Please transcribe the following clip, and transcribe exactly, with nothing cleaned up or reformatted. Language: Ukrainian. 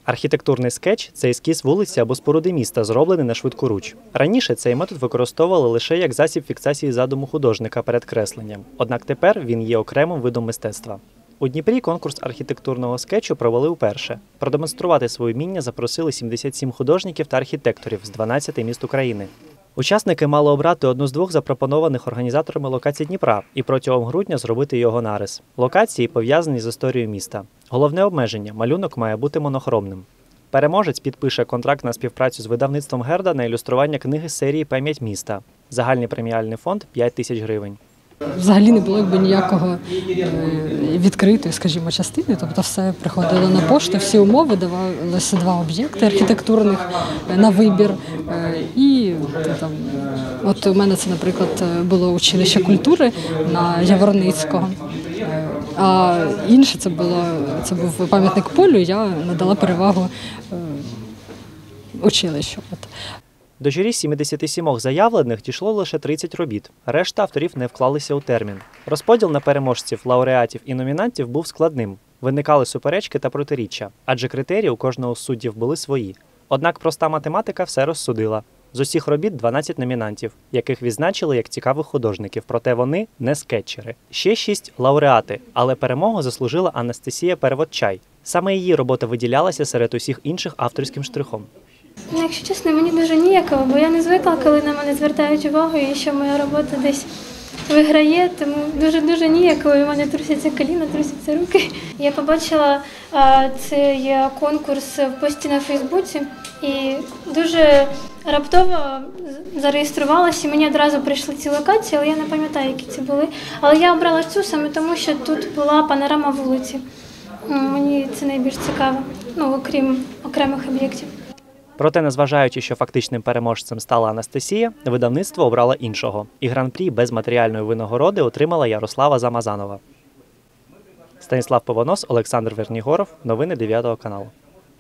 Архітектурний скетч – це ескіз вулиці або споруди міста, зроблений на швидкоруч. Раніше цей метод використовували лише як засіб фіксації задуму художника перед кресленням. Однак тепер він є окремим видом мистецтва. У Дніпрі конкурс архітектурного скетчу провели вперше. Продемонструвати своє вміння запросили сімдесят сім художників та архітекторів з дванадцяти міст України. Учасники мали обрати одну з двох запропонованих організаторами локацій Дніпра і протягом грудня зробити його нарис. Локації пов'язані з історією міста. Головне обмеження – малюнок має бути монохромним. Переможець підпише контракт на співпрацю з видавництвом Герда на ілюстрування книги з серії «Пам'ять міста». Загальний преміальний фонд – п'ять тисяч гривень. Взагалі не було якби ніякого відкритої, скажімо, частини, тобто все приходило на пошту, всі умови, давалися два об'єкти архітектурних на вибір. І там, от у мене це, наприклад, було училище культури на Яворницького, а інше це було, це був пам'ятник полю, я надала перевагу училищу. До журі з сімдесяти сім заявлених дійшло лише тридцять робіт. Решта авторів не вклалися у термін. Розподіл на переможців, лауреатів і номінантів був складним. Виникали суперечки та протиріччя, адже критерії у кожного з суддів були свої. Однак проста математика все розсудила. З усіх робіт дванадцять номінантів, яких відзначили як цікавих художників, проте вони не скетчери. Ще шість – лауреати, але перемогу заслужила Анастасія Переводчай. Саме її робота виділялася серед усіх інших авторським штрихом. Ну, якщо чесно, мені дуже ніяково, бо я не звикла, коли на мене звертають увагу і що моя робота десь виграє, тому дуже-дуже ніяково, і в мене трусяться коліна, трусяться руки. Я побачила а, цей конкурс в пості на Фейсбуці і дуже раптово зареєструвалася, і мені одразу прийшли ці локації, але я не пам'ятаю, які це були. Але я обрала цю саме тому, що тут була панорама вулиці. Мені це найбільш цікаво, ну, окрім окремих об'єктів. Проте, незважаючи, що фактичним переможцем стала Анастасія, видавництво обрало іншого. І гран-прі без матеріальної винагороди отримала Ярослава Замазанова. Станіслав Повонос, Олександр Вернігоров. Новини дев'ятого каналу.